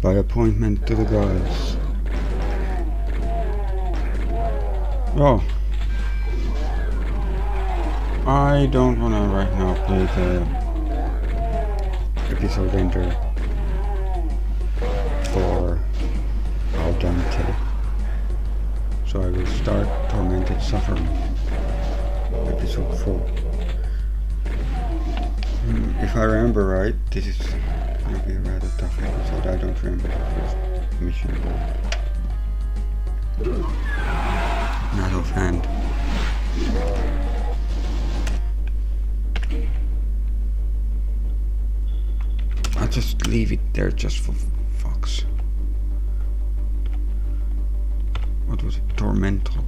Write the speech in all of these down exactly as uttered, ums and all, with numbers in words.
By appointment to the gods. Oh. I don't wanna right now play the episode ender for Al Dente. So I will start Tormented Suffering, episode four. Hmm, if I remember right, this is gonna be a rather tough episode. I don't remember the first mission. Not offhand. I'll just leave it there just for fucks. What was it? Tormental.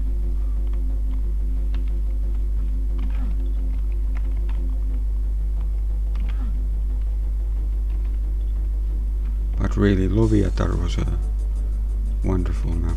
But really, Loviatar was a wonderful map.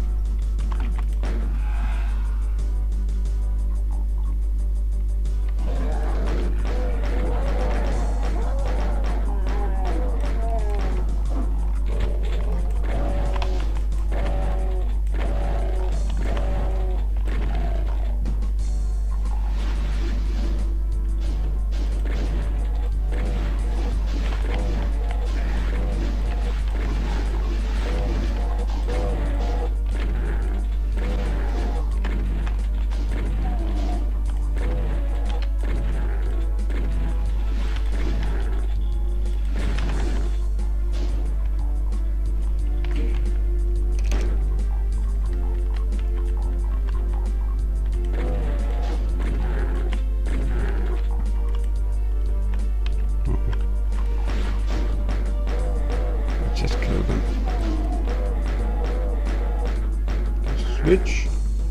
Switch.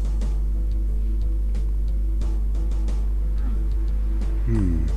Hmm.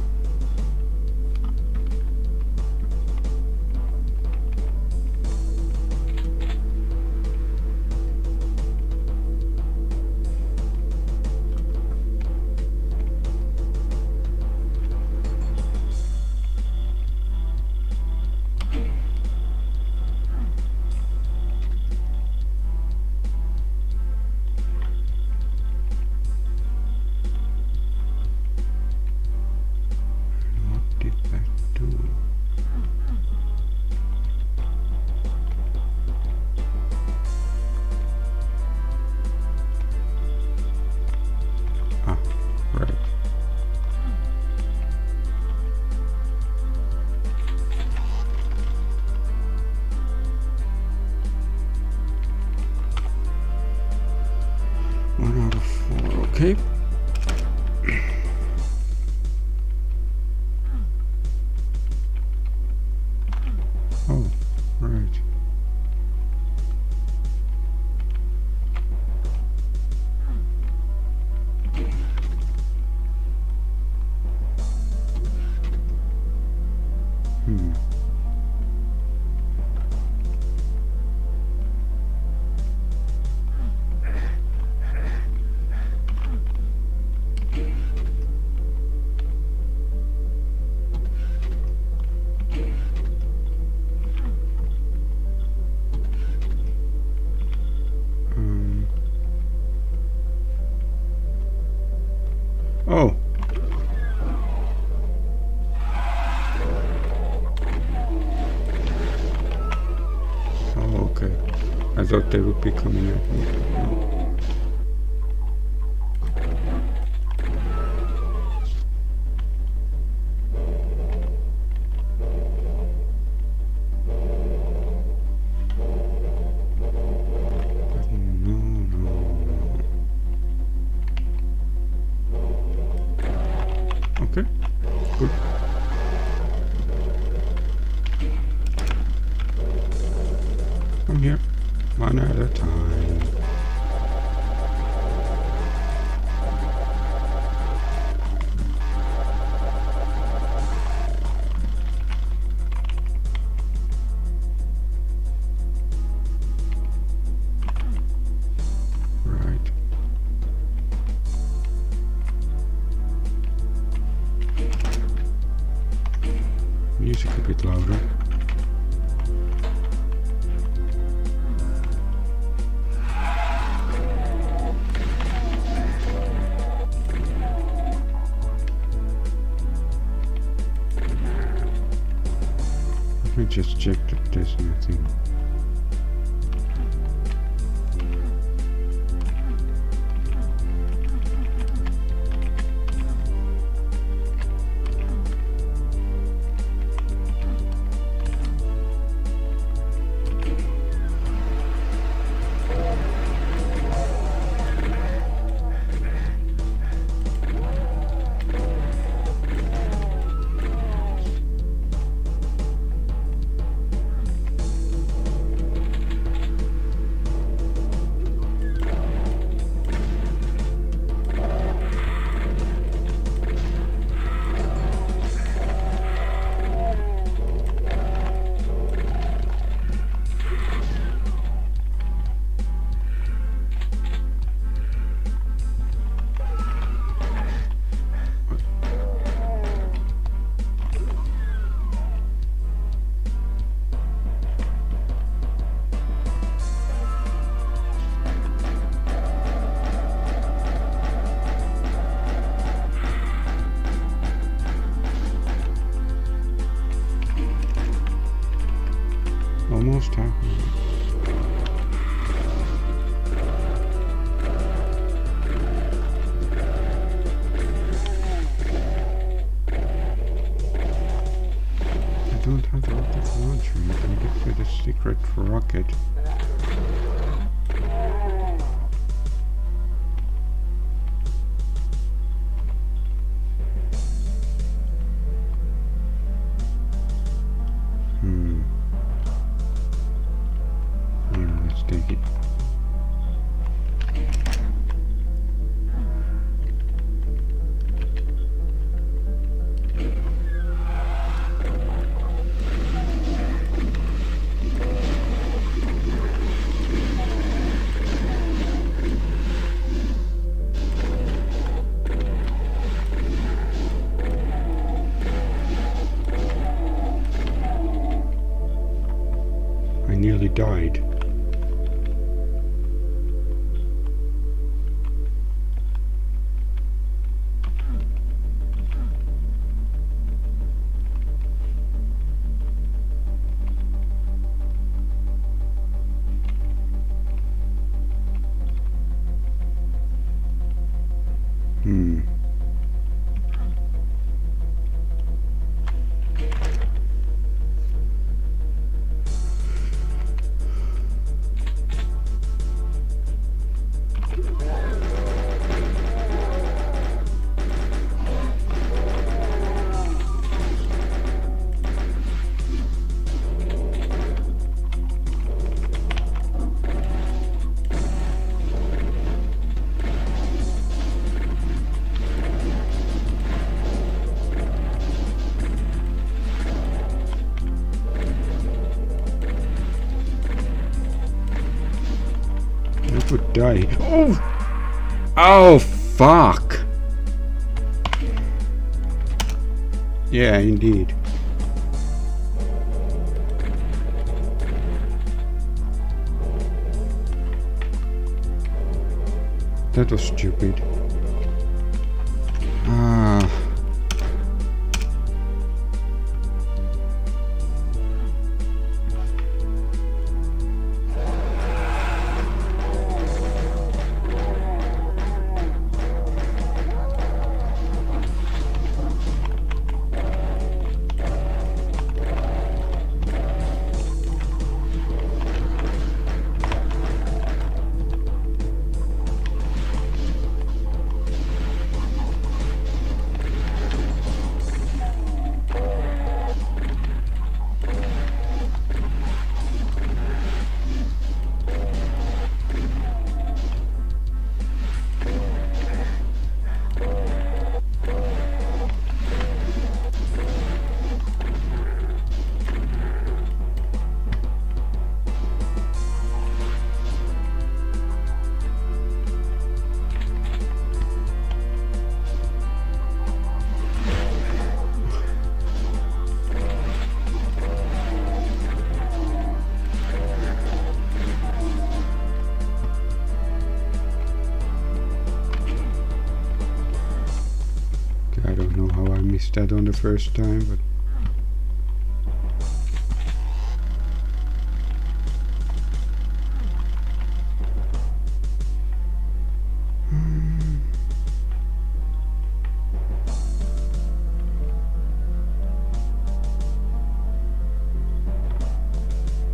One out of four, okay. Oh, right. Hmm. Oh. Oh, okay. I thought they would be coming at me. No. Okay, good. Come here, one at a time. Right. Music a bit louder. I just checked that there's nothing. Almost happened. I don't have the rocket launcher. You can get to the secret rocket. Hmm. Yeah, let's take it. I nearly died. Hmm. I would die. Oh! Oh, fuck! Yeah, indeed. That was stupid. Ah. I don't know how I missed that on the first time, but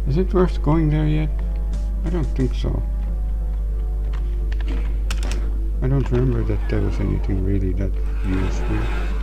Is it worth going there yet? I don't think so. I don't remember that there was anything really that useful.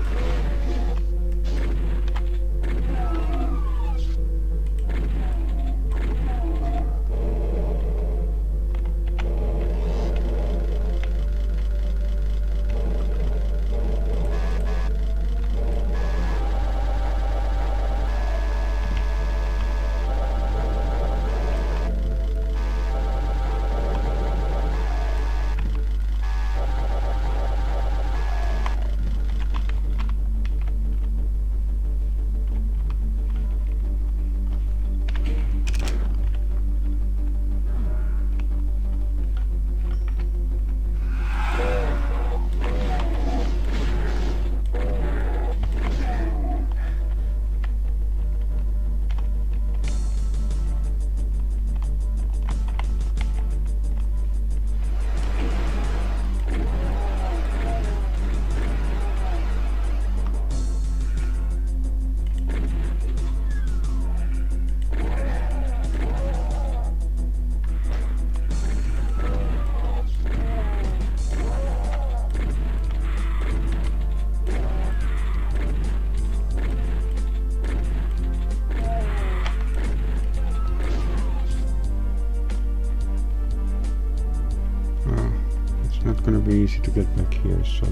Not gonna be easy to get back here, so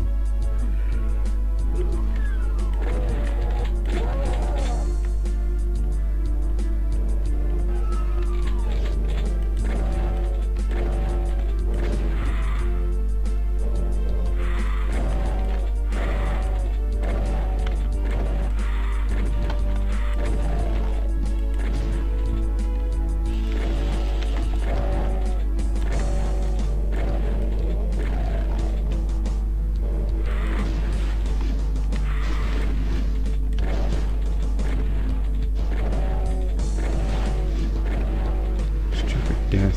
death.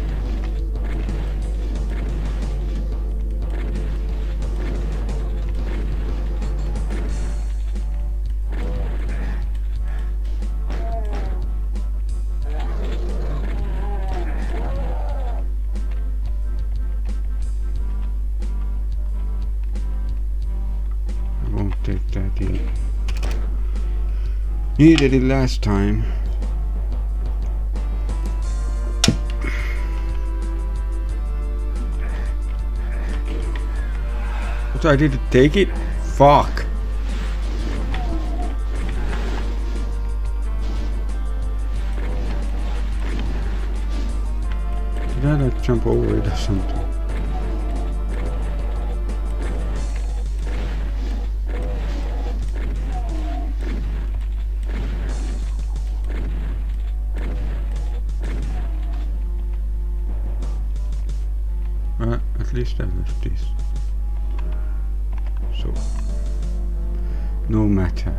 I won't take that yet. Needed it last time. So I didn't take it? Fuck. Did I like jump over it or something? Well, at least I left this. So, no matter.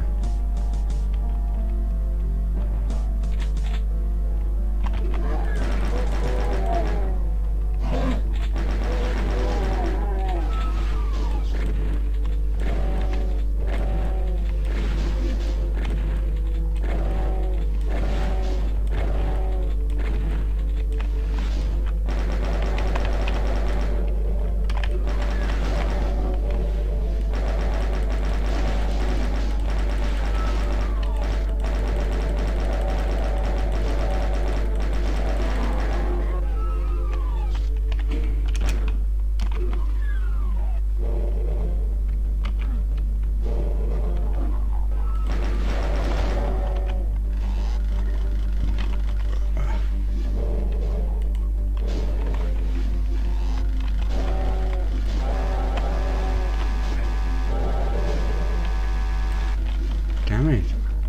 Damn it.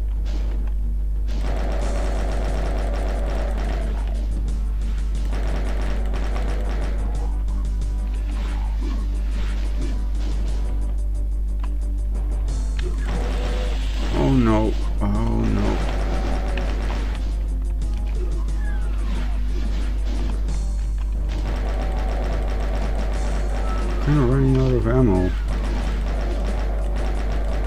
Oh no, oh no. Kind of running out of ammo.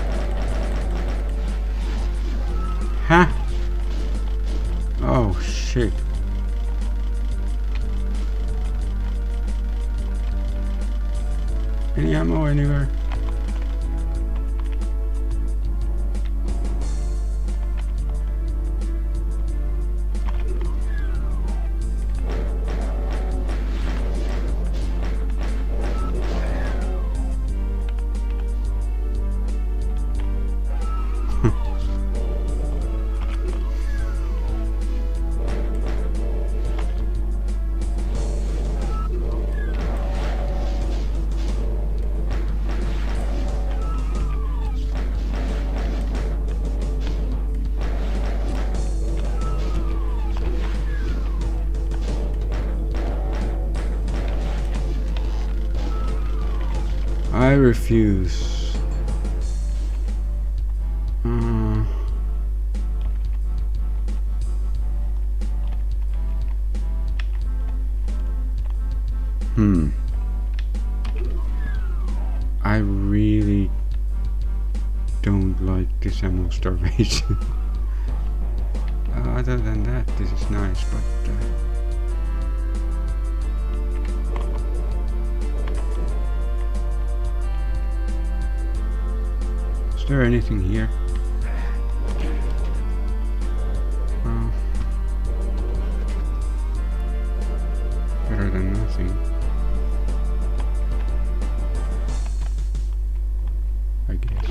Huh? Oh shit. shit. Any ammo anywhere? I refuse. Uh, hmm. I really don't like this ammo starvation. uh, other than that, this is nice, but. Uh, Is there anything here? Well, better than nothing, I guess.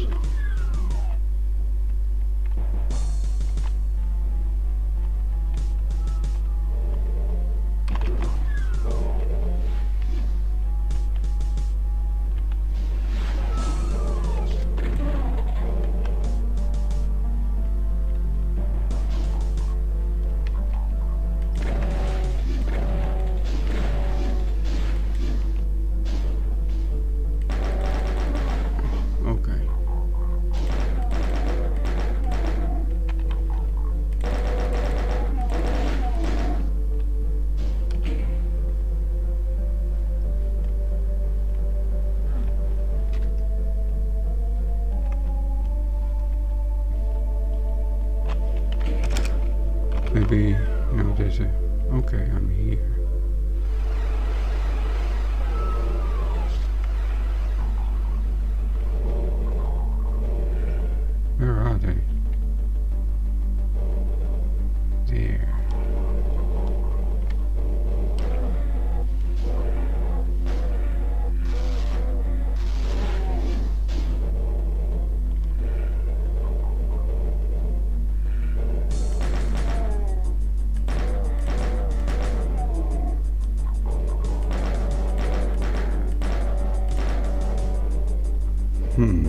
Maybe, no, there's a, okay, I'm here. Where are they? There. Hmm.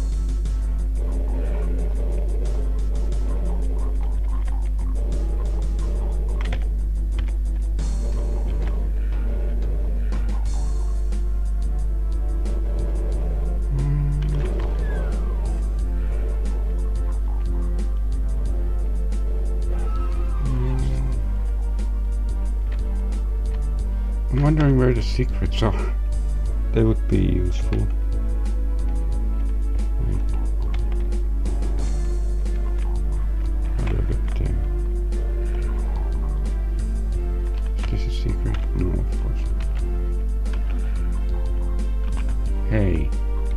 I'm wondering where the secrets are. They would be useful. No, of course. Hey.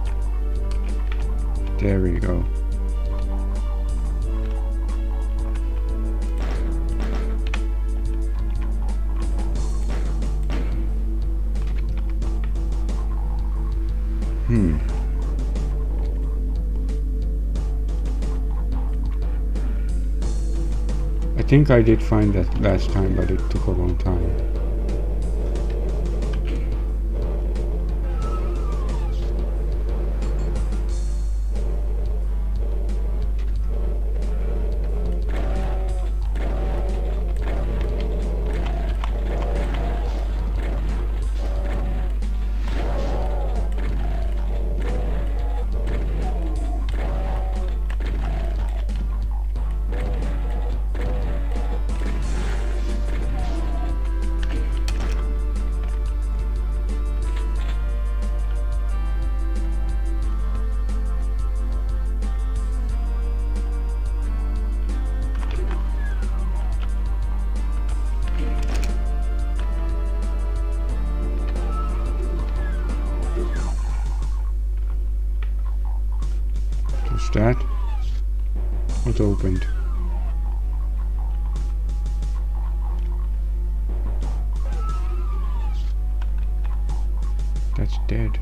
There we go. Hmm. I think I did find that last time, but it took a long time. What's that? What opened? That's dead.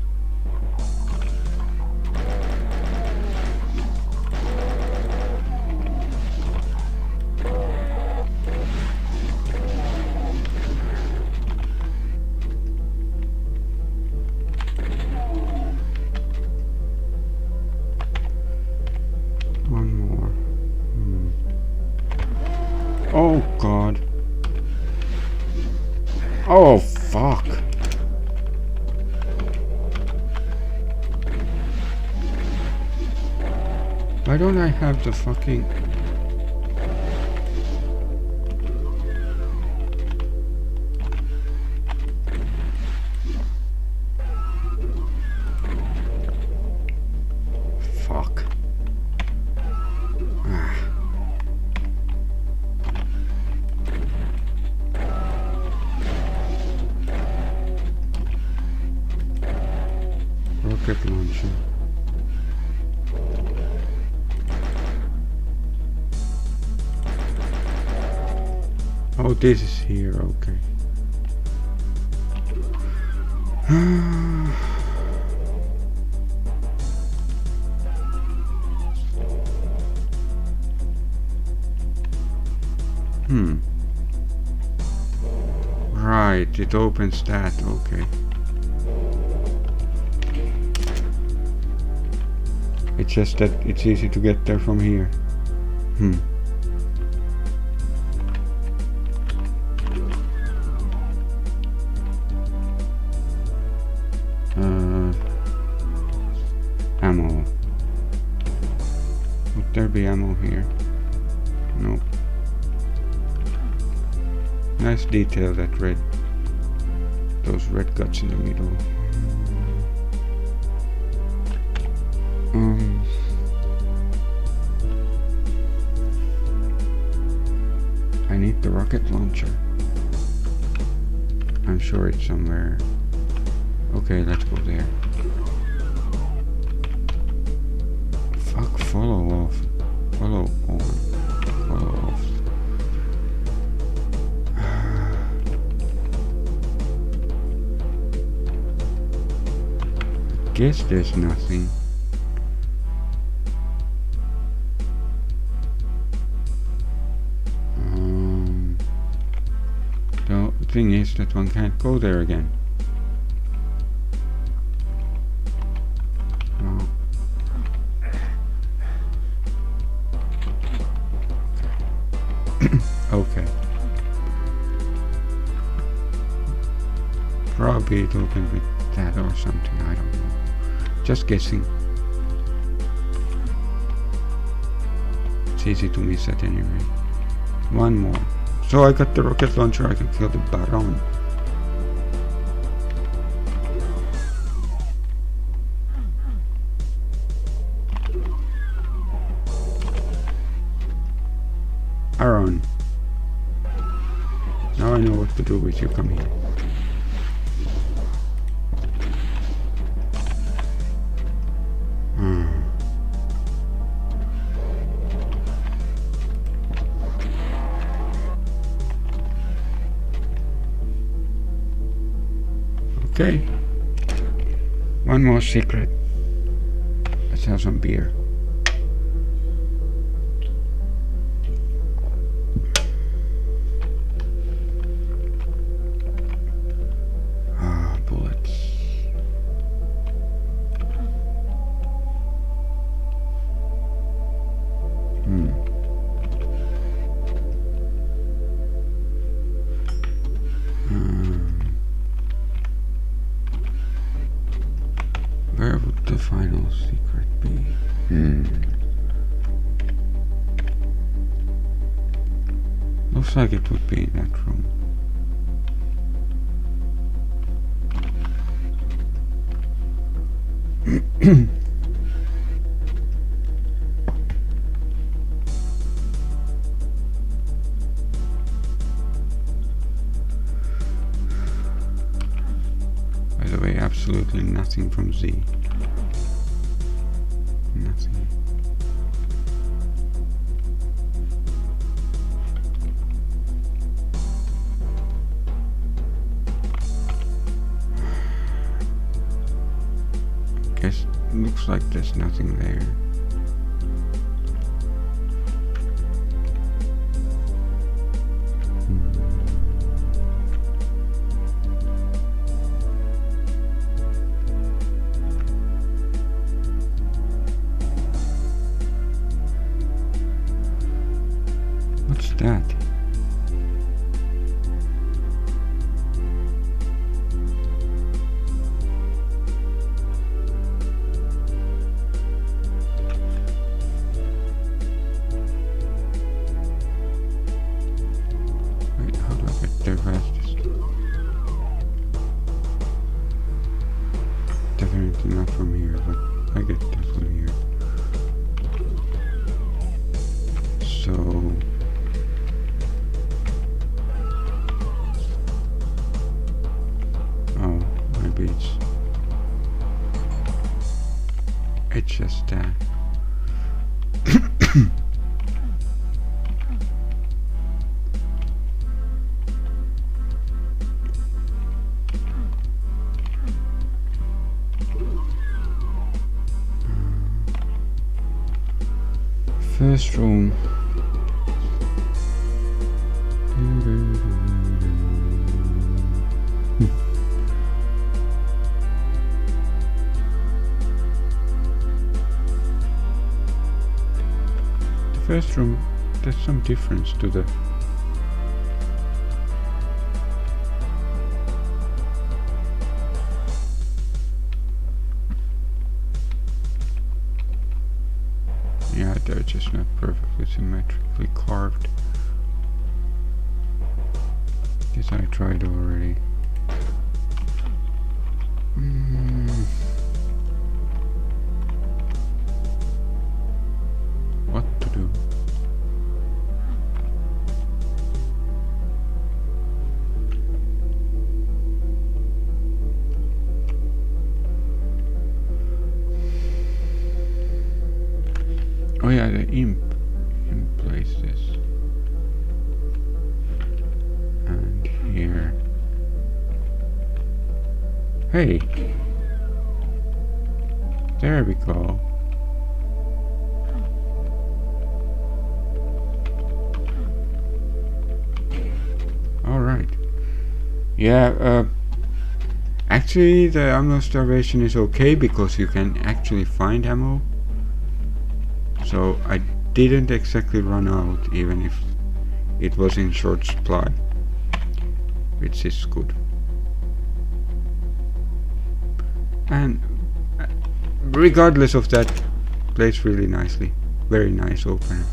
One more. Hmm. Oh God. Oh fuck. Why don't I have the fucking... Fuck. Ah. Rocket launcher. Oh, this is here, okay. Hmm. Right, it opens that, okay. It's just that it's easy to get there from here. Hmm. Uh, ammo. Would there be ammo here? Nope. Nice detail, that red, those red guts in the middle. Um, I need the rocket launcher. I'm sure it's somewhere. Okay, let's go there. Fuck, follow off. Follow on. Follow off. Guess there's nothing. Um, the thing is that one can't go there again. Oh. Okay. Probably it opened with that or something, I don't know. Just guessing. It's easy to miss at any rate. One more. So I got the rocket launcher, I can kill the Baron. Aaron. Now I know what to do with you, come here. Okay, one more secret. Let's have some beer. Ah, bullets. Hmm. Where would the final secret be? Hmm. Looks like it would be in that room. By the way, absolutely nothing from Z. Nothing. looks like there's nothing there. What's that? Wait, how do I get there fastest? Definitely not from here, but I get there from here. So oh, maybe it's it's just that. First room. First room, there's some difference to the yeah, they're just not perfectly symmetrically carved. This I tried already. Mm. What to do? Oh yeah, the imp imp places. And here. Hey! There we go. Alright. Yeah, uh, actually the ammo starvation is okay because you can actually find ammo. So I didn't exactly run out even if it was in short supply, which is good. And regardless of that, plays really nicely. Very nice opener.